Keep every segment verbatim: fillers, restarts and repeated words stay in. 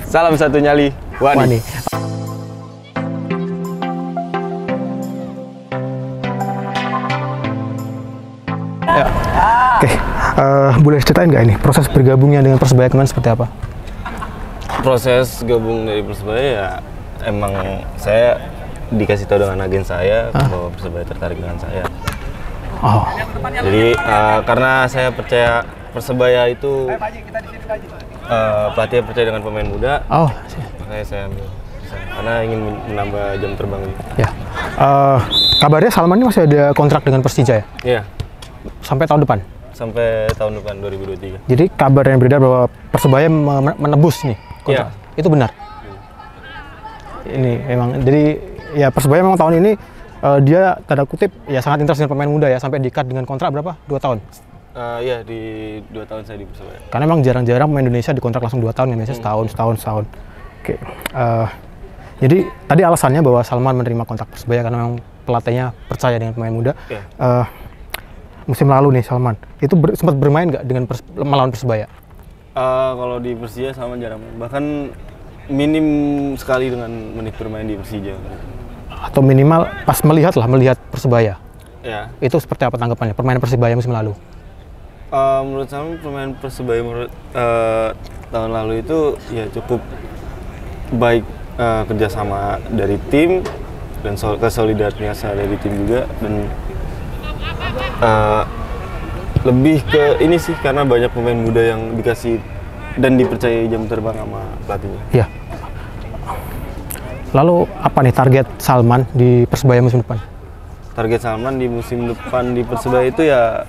Salam satu nyali, Wani. Wani. Ya. Oke, uh, boleh ceritain nggak ini proses bergabungnya dengan Persebaya kemarin seperti apa? Proses gabung dari Persebaya ya emang saya dikasih tahu dengan agen saya ah. bahwa Persebaya tertarik dengan saya. Oh. Jadi uh, karena saya percaya Persebaya itu uh, pelatih percaya dengan pemain muda. Oh. Makanya saya ambil karena ingin menambah jam terbang. Ya. Uh, kabarnya Salman ini masih ada kontrak dengan Persija ya? Iya. Sampai tahun depan? Sampai tahun depan dua ribu dua puluh tiga. Jadi kabar yang beredar bahwa Persebaya menebus nih kontrak. Ya. Itu benar? Hmm. Ini memang, jadi ya Persebaya memang tahun ini uh, dia tanda kutip ya sangat interest dengan pemain muda ya, sampai di-cut dengan kontrak berapa? Dua tahun? Uh, iya, di dua tahun saya di Persebaya. Karena memang jarang-jarang pemain Indonesia dikontrak langsung dua tahun, biasanya hmm. setahun, setahun, setahun. Oke. Uh, jadi tadi alasannya bahwa Salman menerima kontrak Persebaya karena memang pelatihnya percaya dengan pemain muda. Yeah. Uh, musim lalu nih Salman, itu ber, sempat bermain nggak dengan pers melawan Persebaya? Uh, kalau di Persija Salman jarang, bahkan minim sekali dengan menit bermain di Persija. Atau minimal pas melihat lah, melihat Persebaya. Ya. Itu seperti apa tanggapannya permainan Persebaya musim lalu? Uh, menurut saya permainan Persebaya menurut uh, tahun lalu itu ya cukup baik, uh, kerjasama dari tim dan sol kesolidaritasnya dari tim juga, dan uh, lebih ke ini sih karena banyak pemain muda yang dikasih dan dipercayai jam terbang sama pelatihnya. Iya. Lalu apa nih target Salman di Persebaya musim depan? Target Salman di musim depan di Persebaya itu ya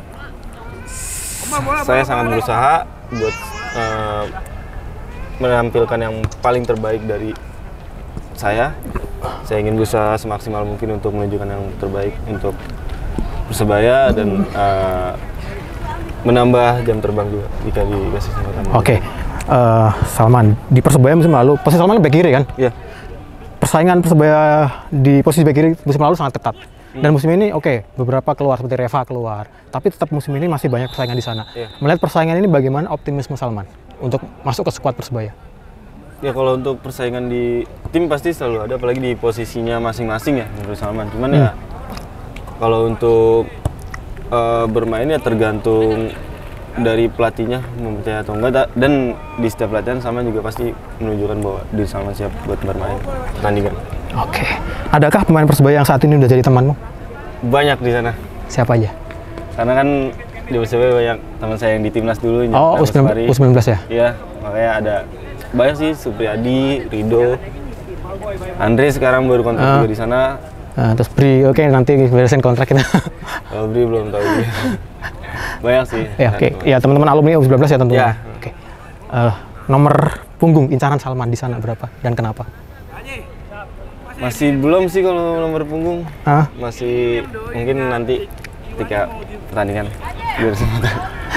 saya sangat berusaha buat uh, menampilkan yang paling terbaik dari saya. Saya ingin berusaha semaksimal mungkin untuk menunjukkan yang terbaik untuk Persebaya dan uh, menambah jam terbang juga jika dikasih kesempatan. Oke, okay. uh, Salman di Persebaya musim lalu posisi Salman bek kiri kan? Iya. Yeah. Persaingan Persebaya di posisi bek kiri musim lalu sangat ketat. Dan musim ini oke, okay, beberapa keluar seperti Reva keluar, tapi tetap musim ini masih banyak persaingan di sana. Yeah. Melihat persaingan ini bagaimana optimisme Salman untuk masuk ke skuad Persebaya? Ya kalau untuk persaingan di tim pasti selalu ada, apalagi di posisinya masing-masing ya menurut Salman. Cuman hmm. ya kalau untuk uh, bermain ya tergantung dari pelatihnya mempercaya atau enggak, dan di setiap latihan Salman juga pasti menunjukkan bahwa diri Salman siap buat bermain pertandingan. Oke. Adakah pemain Persebaya yang saat ini udah jadi temanmu? Banyak di sana. Siapa aja? Karena kan di Persebaya banyak teman saya yang di timnas dulu. Oh, U sembilan belas ya? Iya, makanya ada banyak sih, Supriyadi, Rido, Andre sekarang baru kontrak uh, juga di sana. Uh, terus Bri, oke okay, nanti beresin kontrak kita. Kalau Bri belum tahu. Banyak sih. Ya, oke. Okay. Ya teman-teman alumni U sembilan belas ya tentunya. Ya. Oke. Okay. Uh, nomor punggung incaran Salman di sana berapa dan kenapa? Masih belum sih kalau nomor punggung. Huh? Masih mungkin nanti ketika pertandingan biar sempat.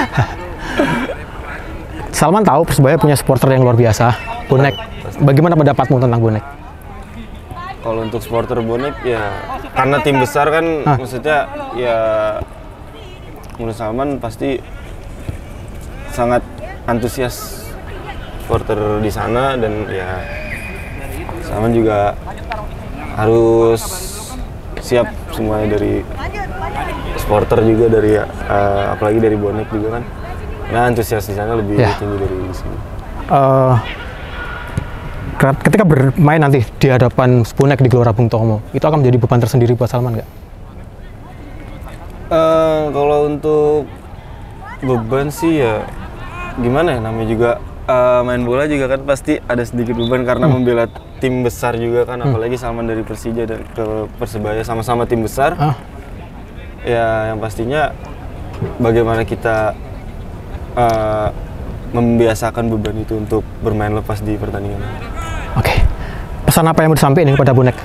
Salman tahu Persebaya punya supporter yang luar biasa, Bonek. Bagaimana pendapatmu tentang Bonek? Kalau untuk supporter Bonek ya karena tim besar kan, Hah? maksudnya ya menurut Salman pasti sangat antusias supporter di sana, dan ya Salman juga harus siap semuanya dari supporter juga, dari uh, apalagi dari Bonek juga kan. Nah, antusias di sana lebih ya. tinggi dari di sini. Uh, ketika bermain nanti di hadapan Bonek di Gelora Bung Tomo, itu akan menjadi beban tersendiri buat Salman nggak? Uh, kalau untuk beban sih ya gimana ya, namanya juga uh, main bola juga kan pasti ada sedikit beban karena hmm. membela tim besar juga kan, hmm. apalagi Salman dari Persija dan ke Persebaya sama-sama tim besar. Ah. Ya yang pastinya bagaimana kita Uh, membiasakan beban itu untuk bermain lepas di pertandingan. Oke, okay. Pesan apa yang mau disampaikan kepada Bonek?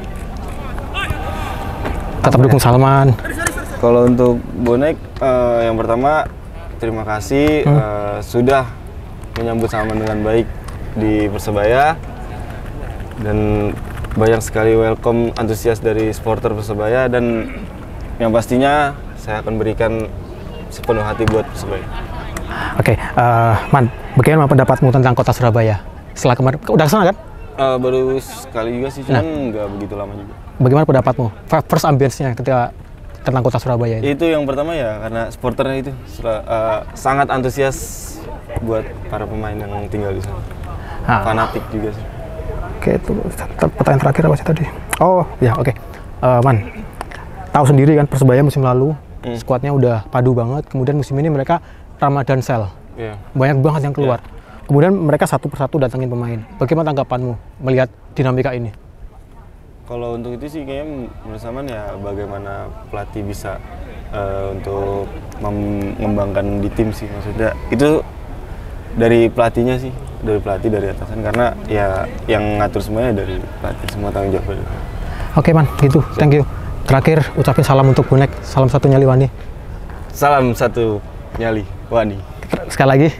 Tetap dukung Salman. Kalau untuk Bonek, uh, yang pertama terima kasih hmm. uh, sudah menyambut Salman dengan baik di Persebaya, dan banyak sekali welcome antusias dari supporter Persebaya, dan yang pastinya saya akan berikan sepenuh hati buat Persebaya. Oke, okay, uh, Man, bagaimana pendapatmu tentang kota Surabaya setelah kemarin? Udah kesana kan? Uh, baru sekali juga sih, cuman nggak nah, begitu lama juga. Bagaimana pendapatmu? First ambience-nya ketika tentang kota Surabaya ini? Itu yang pertama ya, karena supporternya itu uh, sangat antusias buat para pemain yang tinggal di sana. Ah. Fanatik juga sih. Oke, itu pertanyaan terakhir apa sih tadi? Oh, ya oke. Okay. Uh, Man, tahu sendiri kan Persebaya musim lalu, hmm. skuadnya udah padu banget, kemudian musim ini mereka Ramadan Sale. Yeah. Banyak banget yang keluar. Yeah. Kemudian mereka satu persatu datangin pemain. Bagaimana tanggapanmu melihat dinamika ini? Kalau untuk itu sih kayaknya menurut Salman ya bagaimana pelatih bisa uh, untuk mengembangkan di tim sih, maksudnya itu dari pelatihnya sih, dari pelatih dari atasan, karena ya yang ngatur semuanya dari pelatih, semua tanggung jawab. Oke Man, gitu, thank you. Terakhir ucapin salam untuk bonek, salam satu nyali Wani. Salam satu nyali Wani. Sekali lagi.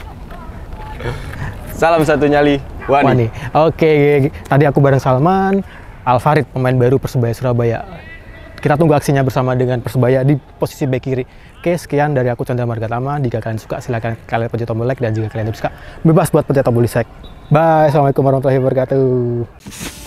Salam satu nyali Wani. Wani. Oke, tadi aku bareng Salman Al-Farid, pemain baru Persebaya Surabaya. Kita tunggu aksinya bersama dengan Persebaya di posisi bek kiri. Oke, sekian dari aku Chandra Margatama. Jika kalian suka, silahkan kalian pencet tombol like, dan jika kalian tidak suka, bebas buat pencet tombol dislike. Bye, assalamualaikum warahmatullahi wabarakatuh.